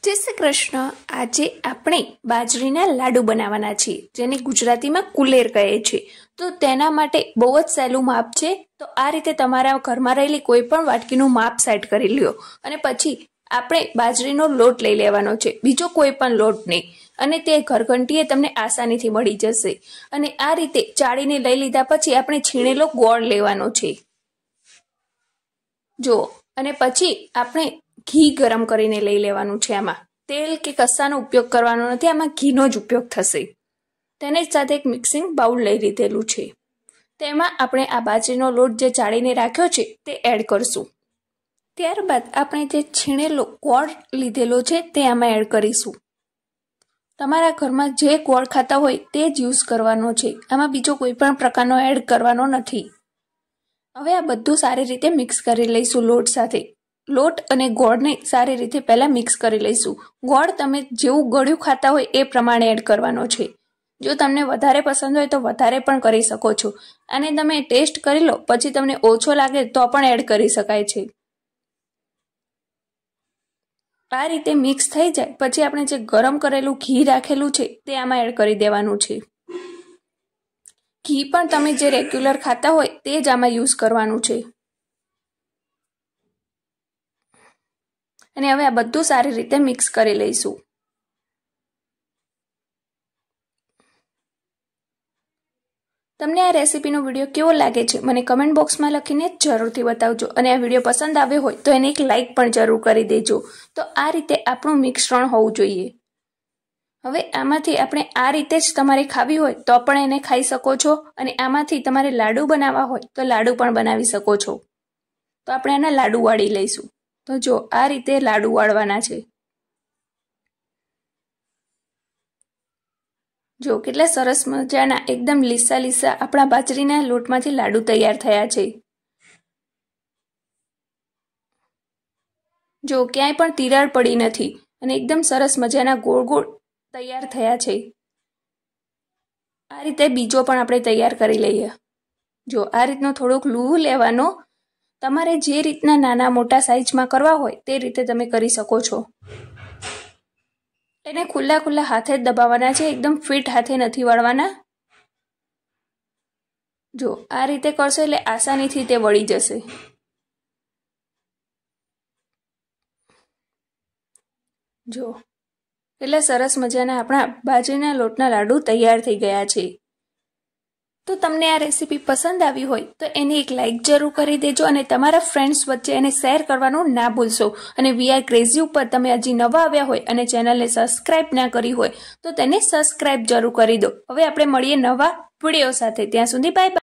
जय श्री कृष्ण। आज આપણે બાજરીના લાડુ બનાવવાના છીએ, જેને ગુજરાતીમાં કુલેર કહે છે। તો તેના માટે બહુ જ સહેલું માપ છે। તો આ રીતે તમારા ઘરમાં રહેલી કોઈ પણ વાટકીનું માપ સેટ કરી લ્યો અને પછી આપણે બાજરીનો લોટ લઈ લેવાનો છે, બીજો કોઈ પણ લોટ નહીં, અને તે ઘરઘંટીએ તમને આસાનીથી મળી જશે। અને આ રીતે ચાળીને લઈ લીધા પછી આપણે છીણેલો ગોળ લેવાનો છે જો, અને પછી આપણે ઘી ગરમ કરીને લઈ લેવાનું છે। આમાં તેલ કે કશાનો ઉપયોગ કરવાનો નથી, આમાં ઘીનો જ ઉપયોગ થશે। તેને જ સાથે એક મિક્સિંગ બાઉલ લઈ લીધેલું છે, તેમાં આપણે આ બાજરીનો લોટ જે ચાળીને રાખ્યો છે તે એડ કરશું। ત્યારબાદ આપણે જે છીણેલો ગોળ લીધેલો છે તે આમાં એડ કરીશું। તમારા ઘરમાં જે ગોળ ખાતા હોય તે જ યુઝ કરવાનો છે, આમાં બીજો કોઈ પણ પ્રકારનો એડ કરવાનો નથી। હવે આ બધું સારી રીતે મિક્સ કરી લઈશું લોટ સાથે। લોટ અને ગોળને સારી રીતે પહેલાં મિક્સ કરી લઈશું। ગોળ તમે જેવું ગળ્યું ખાતા હોય એ પ્રમાણે એડ કરવાનો છે। જો તમને વધારે પસંદ હોય તો વધારે પણ કરી શકો છો, અને તમે ટેસ્ટ કરી લો, પછી તમને ઓછો લાગે તો પણ એડ કરી શકાય છે। આ રીતે મિક્સ થઈ જાય પછી આપણે જે ગરમ કરેલું ઘી રાખેલું છે તે આમાં એડ કરી દેવાનું છે। ઘી પણ તમે જે રેગ્યુલર ખાતા હોય તે જ આમાં યુઝ કરવાનું છે। અને હવે આ બધું સારી રીતે મિક્સ કરી લઈશું। તમને આ રેસીપીનો વિડીયો કેવો લાગે છે મને કમેન્ટ બોક્સમાં લખીને જરૂરથી બતાવજો, અને આ વિડીયો પસંદ આવ્યો હોય તો એને એક લાઇક પણ જરૂર કરી દેજો। તો આ રીતે આપણું મિશ્રણ હોવું જોઈએ। હવે આમાંથી આપણે આ રીતે જ તમારે ખાવી હોય તો પણ એને ખાઈ શકો છો, અને આમાંથી તમારે લાડુ બનાવવા હોય તો લાડુ પણ બનાવી શકો છો। તો આપણે આના લાડુ વાળી લઈશું। તો જો આ રીતે લાડુ વાળવાના છે। જો કેટલા સરસ મજાના એકદમ લીસા લીસા આપણા બાજરીના લોટમાંથી લાડુ તૈયાર થયા છે। જો ક્યાંય પણ તિરાડ પડી નથી, અને એકદમ સરસ મજાના ગોળ ગોળ તૈયાર થયા છે। આ રીતે બીજો પણ આપણે તૈયાર કરી લઈએ। જો આ રીતનો થોડોક લૂહ લેવાનો, તમારે જે રીતના નાના મોટા સાઇઝમાં કરવા હોય તે રીતે તમે કરી શકો છો। એને ખુલ્લા ખુલ્લા હાથે જ દબાવવાના છે, એકદમ ફિટ હાથે નથી વાળવાના। જો આ રીતે કરશો એટલે આસાનીથી તે વળી જશે। જો એટલા સરસ મજાના આપણા બાજરીના લોટના લાડુ તૈયાર થઈ ગયા છે। તો તમને આ રેસીપી પસંદ આવી હોય તો એને એક લાઇક જરૂર કરી દેજો, અને તમારા ફ્રેન્ડ્સ વચ્ચે એને શેર કરવાનું ના ભૂલશો। અને વી આર ક્રેઝી ઉપર તમે હજી નવા આવ્યા હોય અને ચેનલને સબસ્ક્રાઇબ ના કરી હોય તો તેને સબસ્ક્રાઇબ જરૂર કરી દો। હવે આપણે મળીએ નવા વિડીયો સાથે, ત્યાં સુધી બાય બાય।